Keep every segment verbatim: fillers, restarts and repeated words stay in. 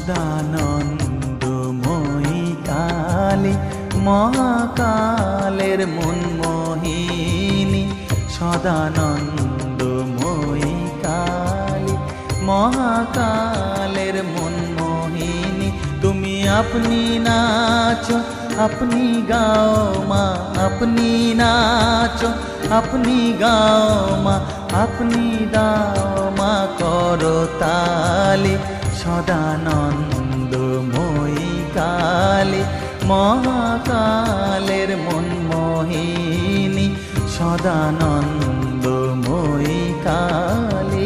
সদানন্দময়ী কালী মহাকালের মনমোহিনী, সদানন্দময়ী কালী মহাকালের মনমোহিনী। তুমি আপনি নাচো আপনি গাও মা, আপনি নাচো আপনি গাও মা, আপনি দাও মা করতালি। সদানন্দময়ী কালী মহাকালের মনমোহিনী, সদানন্দময়ী কালী।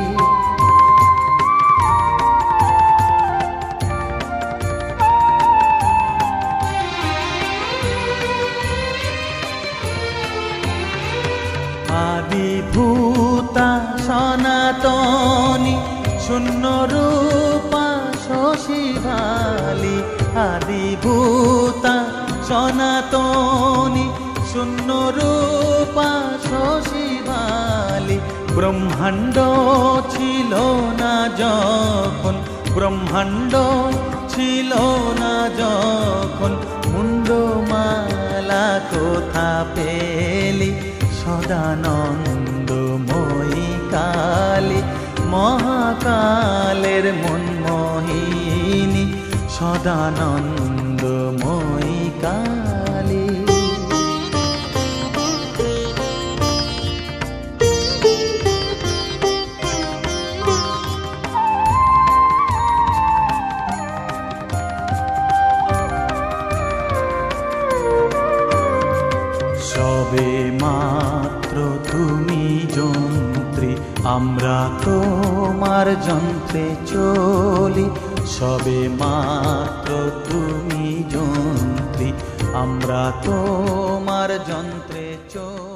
আদিভূতা সনাতনী শূন্য রূপা শশীভালি, আদিভূতা সনাতনী শূন্য রূপা শশীভালি। ব্রহ্মাণ্ড ছিল না যখন, ব্রহ্মাণ্ড ছিল না যখন, মুন্ডমালা কোথা পেলি। সদানন্দময়ী কালী মহাকালের মনমোহিনী, সদানন্দময়ী কালী। সবে মাত্র তুমি যন্ত্রী, আমরা তোমার যন্ত্রে চলি। সবে মাত্র তুমি যন্ত্রী, আমরা তোমার যন্ত্রে চলি।